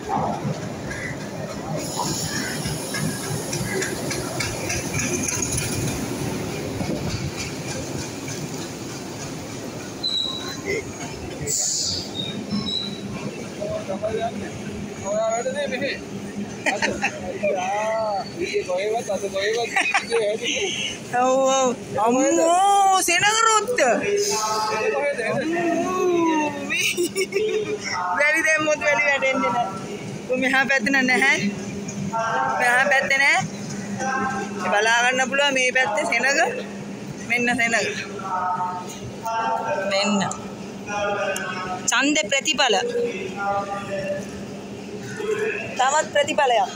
අම්මෝ සෙනගරොත්ත වැලි දැම්මොත් වැලි වැටෙන්නේ නැහැ. මෙහා පැත්තේ නැහැ. මෙහා පැත්තේ නැහැ. බලා ගන්න පුළුවන් මේ පැත්තේ සෙනග. මෙන්න සෙනග. මෙන්න. ඡන්ද ප්‍රතිඵල. තවත් ප්‍රතිඵලයක්.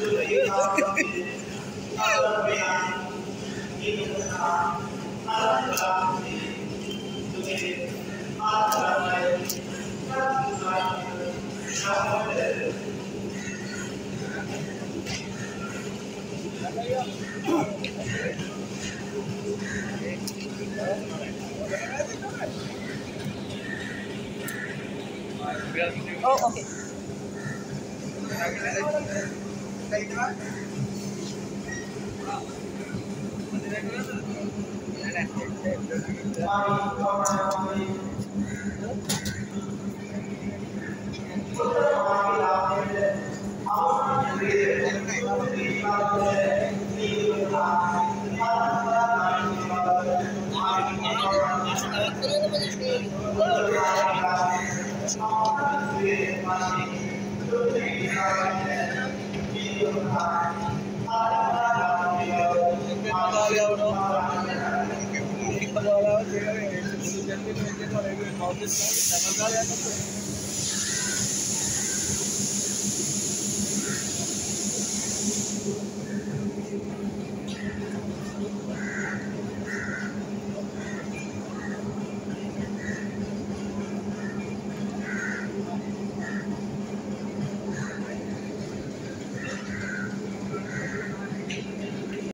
Oh, okay.